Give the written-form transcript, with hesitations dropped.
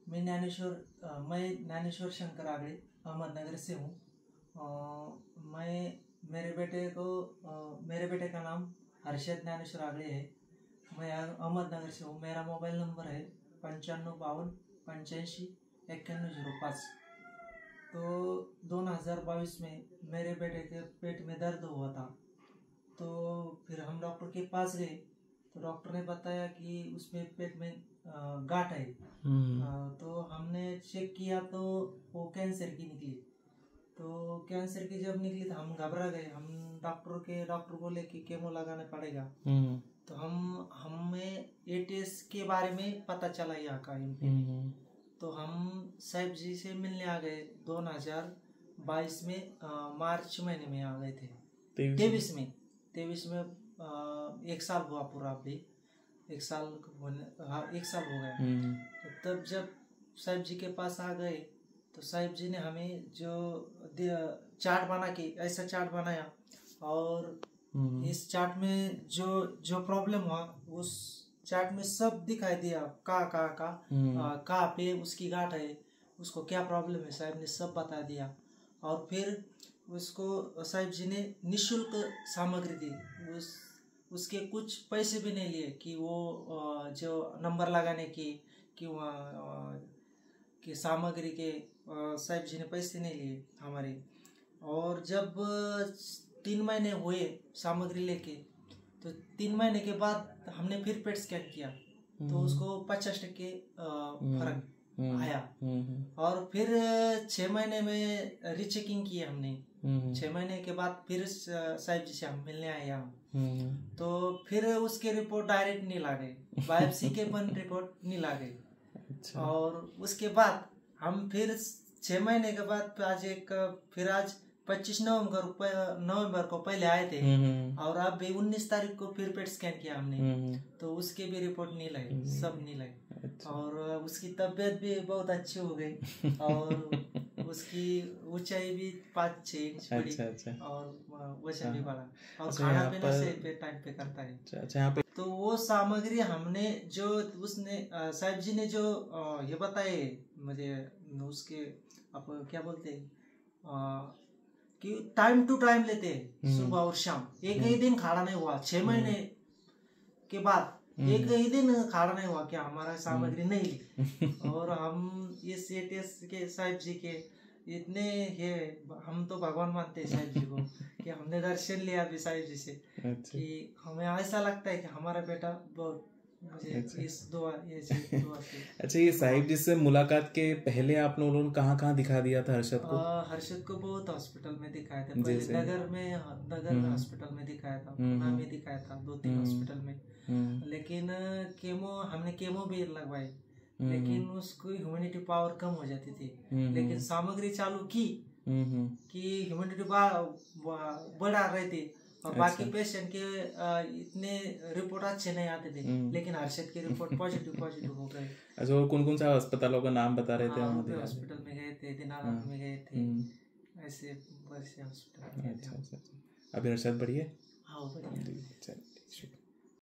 मैं ज्ञानेश्वर शंकर आगड़े अहमदनगर से हूँ। मेरे बेटे का नाम हर्षद ज्ञानेश्वर आगड़े है। मैं अहमदनगर से हूँ। मेरा मोबाइल नंबर है 9552859105। तो 2022 में मेरे बेटे के पेट में दर्द हुआ था, तो फिर हम डॉक्टर के पास गए। तो डॉक्टर ने बताया कि उसमें पेट में गांठ है। तो हमने चेक किया तो वो कैंसर की निकली। तो कैंसर की जब निकली तो हम घबरा गए। हम डॉक्टर बोले कि केमो लगाना पड़ेगा। तो हमें एटीएस के बारे में पता चला यहाँ का एमपी में। तो हम साहिब जी से मिलने आ गए 2022 में, मार्च महीने में आ गए थे। 23 में 1 साल हुआ पूरा। अभी 1 साल हो गया। तो तब जब साहिब जी के पास आ गए तो साहिब जी ने हमें जो चार्ट बना के ऐसा चार्ट बनाया, और इस चार्ट में जो प्रॉब्लम हुआ उस चार्ट में सब दिखाई दिया। कहाँ पे उसकी गांठ है, उसको क्या प्रॉब्लम है, साहिब ने सब बता दिया। और फिर उसको साहिब जी ने निःशुल्क सामग्री दी। उसके कुछ पैसे भी नहीं लिए कि वो जो नंबर लगाने की कि सामग्री के साहिब जी ने पैसे नहीं लिए हमारे। और जब 3 महीने हुए सामग्री लेके, तो 3 महीने के बाद हमने फिर पेट स्कैन किया तो उसको 50% फर्क आया। और फिर 6 महीने में रीचेकिंग की हमने। 6 महीने के बाद फिर साहिब जी से हम मिलने आए यहाँ। तो फिर उसके रिपोर्ट डायरेक्ट नहीं ला गए, बायोप्सी के पण रिपोर्ट नहीं ला गए। अच्छा। और उसके बाद हम फिर 6 महीने के बाद आज 25 नवंबर को पहले आए थे। और अब भी 19 तारीख को फिर पेट स्कैन किया हमने, तो उसके भी रिपोर्ट नहीं लाई, सब नहीं लाई। अच्छा। और उसकी तबीयत भी बहुत अच्छी हो गई। और उसकी ऊंचाई भी 5-6 इंच बढ़ी। अच्छा। और वजन भी बढ़ा। और खाना पीना से पे टाइम पे करता है। अच्छा। तो वो सामग्री हमने जो उसने साहिब जी ने जो ये बताए मुझे, उसके आप क्या बोलते हैं कि टाइम टू टाइम लेते हैं, सुबह और शाम। एक ही दिन खाना नहीं हुआ 6 महीने के बाद। एक ही दिन खाना नहीं हुआ क्या हमारा सामग्री नहीं ली। और हम इस एटीएस के साहिब जी के इतने हम तो भगवान मानते हैं साहिब जी को कि हमने दर्शन लिया अभी साहिब जी से। अच्छा। कि हमें ऐसा लगता है कि हमारा बेटा बहुत मुझे अच्छा। इस दुआ से। अच्छा, ये साहिब जी से मुलाकात के पहले आप लोगों ने कहाँ दिखा दिया था हर्षद को? हर्षद को बहुत हॉस्पिटल में दिखाया था। पहले नगर हॉस्पिटल में दिखाया था, पुणे में दिखाया था, 2-3 हॉस्पिटल में। लेकिन हमने केमो भी लगवाई, लेकिन उसको ह्यूमैनिटी पावर कम हो जाती थी। लेकिन सामग्री चालू की कि ह्यूमैनिटी बढ़ा रहे थे। और बाकी पेशेंट के इतने रिपोर्ट अच्छे नहीं आते थे, लेकिन हर्षद की रिपोर्ट पॉजिटिव हो गए। अच्छा, और कौन सा अस्पतालों का नाम बता रहे थे? हॉस्पिटल में गए थे, दिनानाथ में गए थे, ऐसे हॉस्पिटल में गए थे। अच्छा। अभी हर्षद बढ़िया? हाँ, बढ़िया।